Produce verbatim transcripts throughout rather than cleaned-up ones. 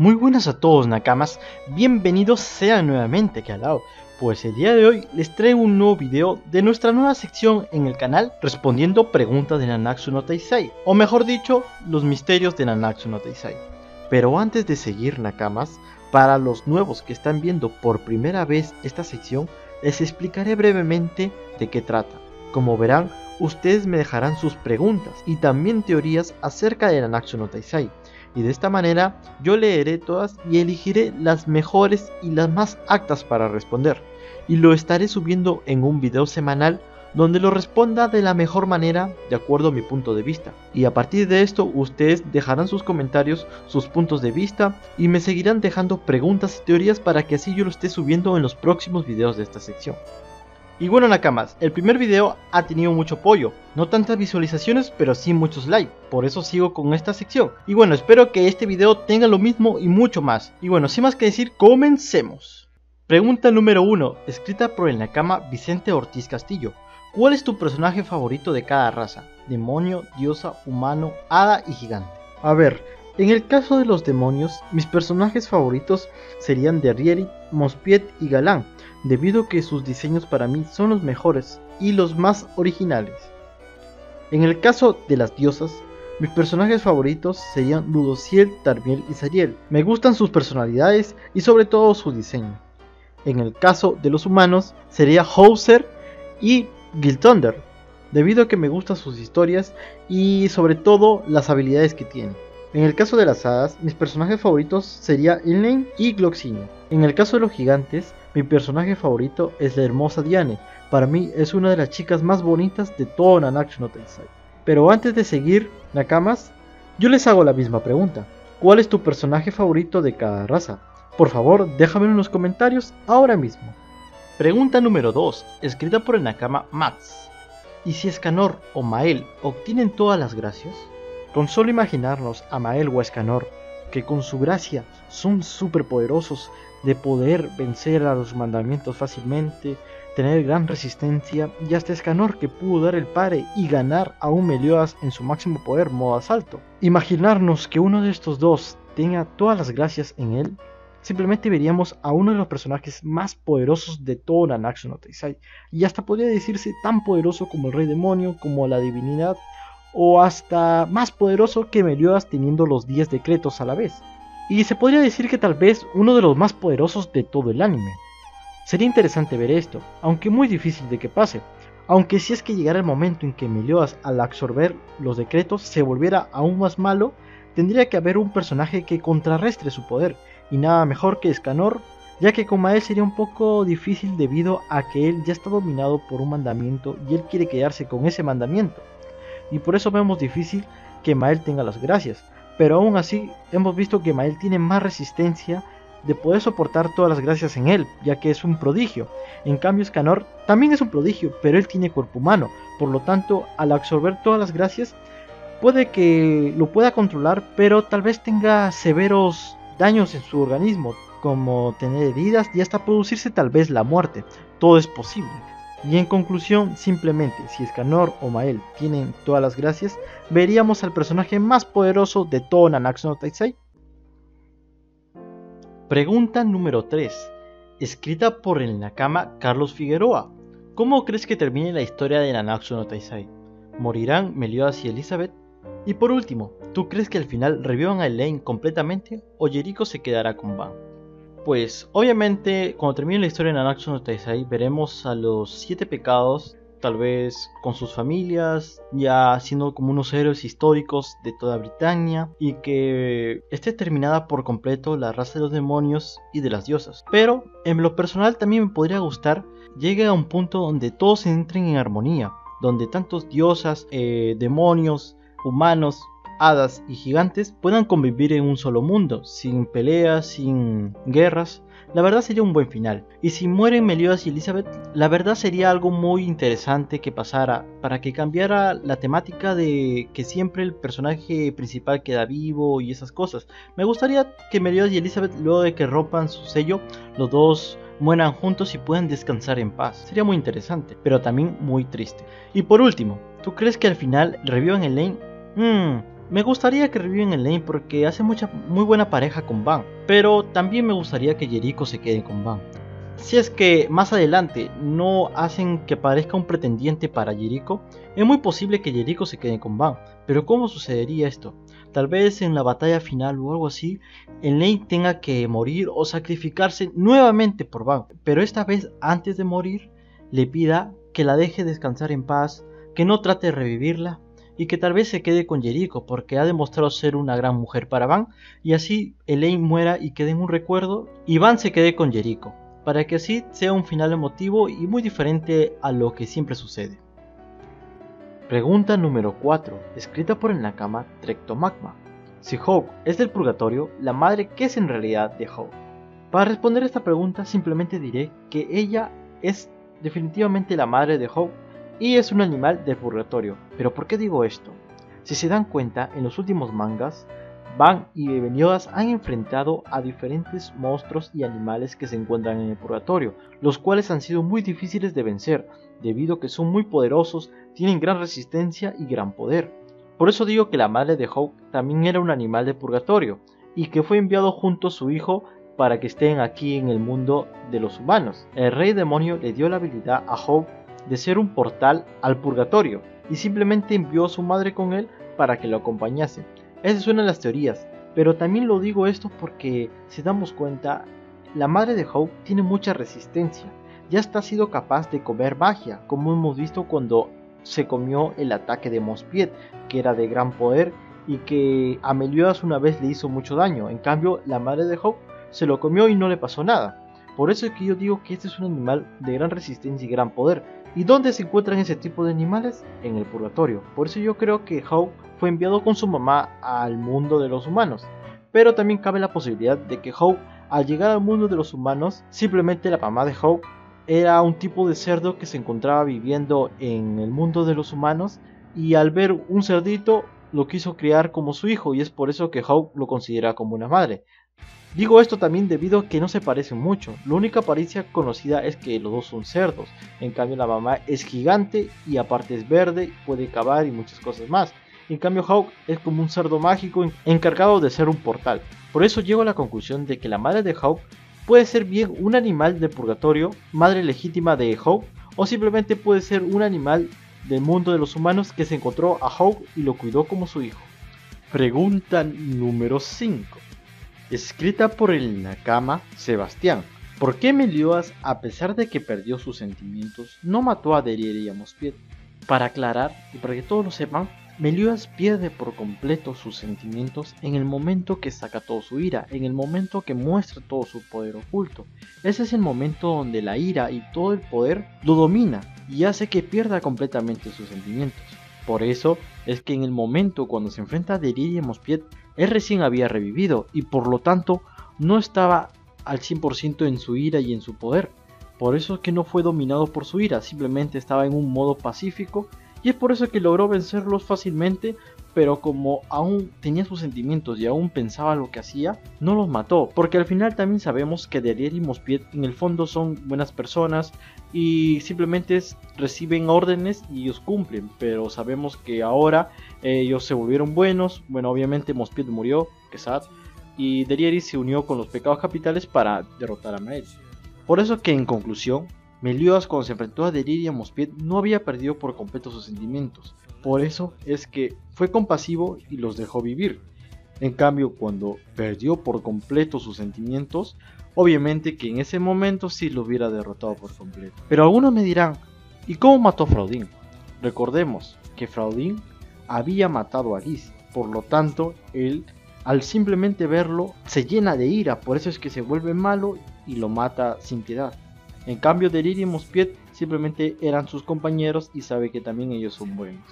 Muy buenas a todos nakamas, bienvenidos sean nuevamente aquí al lado. Pues el día de hoy les traigo un nuevo video de nuestra nueva sección en el canal respondiendo preguntas de Nanatsu no Taizai, o mejor dicho, los misterios de Nanatsu no Taizai. Pero antes de seguir nakamas, para los nuevos que están viendo por primera vez esta sección, les explicaré brevemente de qué trata. Como verán, ustedes me dejarán sus preguntas y también teorías acerca de Nanatsu no Taizai. Y de esta manera yo leeré todas y elegiré las mejores y las más aptas para responder. Y lo estaré subiendo en un video semanal donde lo responda de la mejor manera de acuerdo a mi punto de vista. Y a partir de esto ustedes dejarán sus comentarios, sus puntos de vista y me seguirán dejando preguntas y teorías para que así yo lo esté subiendo en los próximos videos de esta sección. Y bueno nakamas, el primer video ha tenido mucho apoyo, no tantas visualizaciones pero sí muchos likes, por eso sigo con esta sección. Y bueno, espero que este video tenga lo mismo y mucho más. Y bueno, sin más que decir, comencemos. Pregunta número uno, escrita por el nakama Vicente Ortiz Castillo. ¿Cuál es tu personaje favorito de cada raza? Demonio, diosa, humano, hada y gigante. A ver, en el caso de los demonios, mis personajes favoritos serían Derrieri, Mospiet y Galán, debido a que sus diseños para mí son los mejores y los más originales. En el caso de las diosas, mis personajes favoritos serían Ludociel, Tarmiel y Zariel. Me gustan sus personalidades y sobre todo su diseño. En el caso de los humanos sería Hauser y Gilthunder, debido a que me gustan sus historias y sobre todo las habilidades que tienen. En el caso de las hadas, mis personajes favoritos serían Elaine y Gloxinia. En el caso de los gigantes, mi personaje favorito es la hermosa Diane. Para mí es una de las chicas más bonitas de todo Nanatsu no Taizai. Pero antes de seguir, nakamas, yo les hago la misma pregunta. ¿Cuál es tu personaje favorito de cada raza? Por favor, déjamelo en los comentarios ahora mismo. Pregunta número dos, escrita por el nakama Max. ¿Y si Escanor o Mael obtienen todas las gracias? Con solo imaginarnos a Mael o a Escanor, que con su gracia son súper poderosos, de poder vencer a los mandamientos fácilmente, tener gran resistencia, y hasta Escanor que pudo dar el pare y ganar a un Meliodas en su máximo poder modo asalto. Imaginarnos que uno de estos dos tenga todas las gracias en él, simplemente veríamos a uno de los personajes más poderosos de todo Nanatsu no Taizai, y hasta podría decirse tan poderoso como el Rey Demonio, como la Divinidad, o hasta más poderoso que Meliodas teniendo los diez decretos a la vez. Y se podría decir que tal vez uno de los más poderosos de todo el anime. Sería interesante ver esto, aunque muy difícil de que pase, aunque si es que llegara el momento en que Meliodas al absorber los decretos se volviera aún más malo, tendría que haber un personaje que contrarrestre su poder, y nada mejor que Escanor, ya que con Mael sería un poco difícil debido a que él ya está dominado por un mandamiento y él quiere quedarse con ese mandamiento. Y por eso vemos difícil que Mael tenga las gracias, pero aún así hemos visto que Mael tiene más resistencia de poder soportar todas las gracias en él, ya que es un prodigio. En cambio Escanor también es un prodigio, pero él tiene cuerpo humano, por lo tanto al absorber todas las gracias puede que lo pueda controlar, pero tal vez tenga severos daños en su organismo, como tener heridas y hasta producirse tal vez la muerte. Todo es posible. Y en conclusión, simplemente si Escanor o Mael tienen todas las gracias, veríamos al personaje más poderoso de todo Nanatsu no Taizai. Pregunta número tres, escrita por el nakama Carlos Figueroa. ¿Cómo crees que termine la historia de Nanatsu no Taizai? ¿Morirán Meliodas y Elizabeth? Y por último, ¿tú crees que al final revivan a Elaine completamente o Yeriko se quedará con Van? Pues obviamente cuando termine la historia de Nanatsu no Taizai veremos a los siete pecados, tal vez con sus familias, ya siendo como unos héroes históricos de toda Britania, y que esté terminada por completo la raza de los demonios y de las diosas. Pero en lo personal también me podría gustar llegue a un punto donde todos entren en armonía, donde tantos diosas, eh, demonios, humanos, hadas y gigantes puedan convivir en un solo mundo, sin peleas, sin guerras. La verdad sería un buen final. Y si mueren Meliodas y Elizabeth, la verdad sería algo muy interesante que pasara, para que cambiara la temática de que siempre el personaje principal queda vivo y esas cosas. Me gustaría que Meliodas y Elizabeth, luego de que rompan su sello, los dos mueran juntos y puedan descansar en paz. Sería muy interesante, pero también muy triste. Y por último, ¿tú crees que al final revivan a Elaine? Mmm... Me gustaría que reviven Elaine porque hace mucha muy buena pareja con Van, pero también me gustaría que Jericho se quede con Van. Si es que más adelante no hacen que parezca un pretendiente para Jericho, es muy posible que Jericho se quede con Van. Pero ¿cómo sucedería esto? Tal vez en la batalla final o algo así, Elaine tenga que morir o sacrificarse nuevamente por Van, pero esta vez antes de morir le pida que la deje descansar en paz, que no trate de revivirla y que tal vez se quede con Jericho porque ha demostrado ser una gran mujer para Van, y así Elaine muera y quede en un recuerdo y Van se quede con Jericho, para que así sea un final emotivo y muy diferente a lo que siempre sucede. Pregunta número cuatro, escrita por el Nakama Trectomagma. Si Hope es del purgatorio, la madre, ¿qué es en realidad de Hope? Para responder esta pregunta simplemente diré que ella es definitivamente la madre de Hope y es un animal del purgatorio. ¿Pero por qué digo esto? Si se dan cuenta, en los últimos mangas, Van y Meliodas han enfrentado a diferentes monstruos y animales que se encuentran en el purgatorio, los cuales han sido muy difíciles de vencer, debido a que son muy poderosos, tienen gran resistencia y gran poder. Por eso digo que la madre de Hope también era un animal de purgatorio, y que fue enviado junto a su hijo para que estén aquí en el mundo de los humanos. El rey demonio le dio la habilidad a Hope de ser un portal al purgatorio, y simplemente envió a su madre con él para que lo acompañase. Esa es una de las teorías, pero también lo digo esto porque, si damos cuenta, la madre de Hope tiene mucha resistencia, ya hasta ha sido capaz de comer magia, como hemos visto cuando se comió el ataque de Mospiet, que era de gran poder y que a Meliodas una vez le hizo mucho daño. En cambio, la madre de Hope se lo comió y no le pasó nada. Por eso es que yo digo que este es un animal de gran resistencia y gran poder. ¿Y dónde se encuentran ese tipo de animales? En el purgatorio. Por eso yo creo que Hope fue enviado con su mamá al mundo de los humanos. Pero también cabe la posibilidad de que Hope, al llegar al mundo de los humanos, simplemente la mamá de Hope era un tipo de cerdo que se encontraba viviendo en el mundo de los humanos, y al ver un cerdito lo quiso criar como su hijo, y es por eso que Hope lo considera como una madre. Digo esto también debido a que no se parecen mucho, la única apariencia conocida es que los dos son cerdos, en cambio la mamá es gigante y aparte es verde, puede cavar y muchas cosas más. En cambio Hope es como un cerdo mágico encargado de ser un portal. Por eso llego a la conclusión de que la madre de Hope puede ser bien un animal del purgatorio, madre legítima de Hope, o simplemente puede ser un animal del mundo de los humanos que se encontró a Hope y lo cuidó como su hijo. Pregunta número cinco. Escrita por el Nakama Sebastián. ¿Por qué Meliodas, a pesar de que perdió sus sentimientos, no mató a Deriere y a Mospiet? Para aclarar, y para que todos lo sepan, Meliodas pierde por completo sus sentimientos en el momento que saca toda su ira, en el momento que muestra todo su poder oculto. Ese es el momento donde la ira y todo el poder lo domina y hace que pierda completamente sus sentimientos. Por eso es que en el momento cuando se enfrenta a Deriere y a Mospiet, él recién había revivido y por lo tanto no estaba al cien por ciento en su ira y en su poder. Por eso es que no fue dominado por su ira, simplemente estaba en un modo pacífico, y es por eso que logró vencerlos fácilmente, pero como aún tenía sus sentimientos y aún pensaba lo que hacía, no los mató, porque al final también sabemos que Deriere y Mospiet en el fondo son buenas personas y simplemente reciben órdenes y ellos cumplen, pero sabemos que ahora eh, ellos se volvieron buenos. Bueno, obviamente Mospiet murió, que sad, y Deriere se unió con los pecados capitales para derrotar a Mael. Por eso que en conclusión, Meliodas cuando se enfrentó a Deriere y a Mospiet no había perdido por completo sus sentimientos, por eso es que fue compasivo y los dejó vivir. En cambio, cuando perdió por completo sus sentimientos, obviamente que en ese momento sí lo hubiera derrotado por completo. Pero algunos me dirán, ¿y cómo mató a Fraudin? Recordemos que Fraudin había matado a Gis, por lo tanto, él al simplemente verlo se llena de ira, por eso es que se vuelve malo y lo mata sin piedad. En cambio, Deriere y Mospiet simplemente eran sus compañeros y sabe que también ellos son buenos.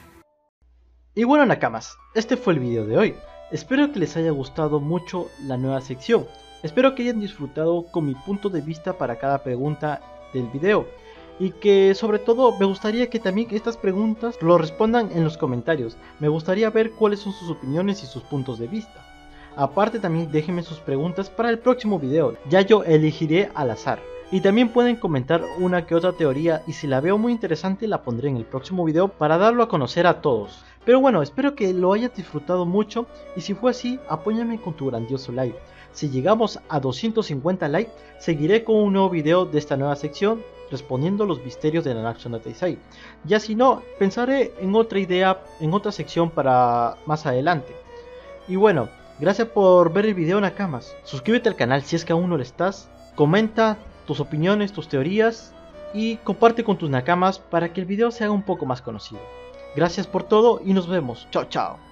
Y bueno, Nakamas, este fue el video de hoy. Espero que les haya gustado mucho la nueva sección. Espero que hayan disfrutado con mi punto de vista para cada pregunta del video. Y que sobre todo me gustaría que también estas preguntas lo respondan en los comentarios. Me gustaría ver cuáles son sus opiniones y sus puntos de vista. Aparte también déjenme sus preguntas para el próximo video. Ya yo elegiré al azar. Y también pueden comentar una que otra teoría y si la veo muy interesante la pondré en el próximo video para darlo a conocer a todos. Pero bueno, espero que lo hayas disfrutado mucho y si fue así, apóyame con tu grandioso like. Si llegamos a doscientos cincuenta likes, seguiré con un nuevo video de esta nueva sección respondiendo los misterios de Nanatsu no Taizai. Ya si no, pensaré en otra idea, en otra sección para más adelante. Y bueno, gracias por ver el video, Nakamas. Suscríbete al canal si es que aún no lo estás. Comenta tus opiniones, tus teorías y comparte con tus Nakamas para que el video se haga un poco más conocido. Gracias por todo y nos vemos. Chao, chao.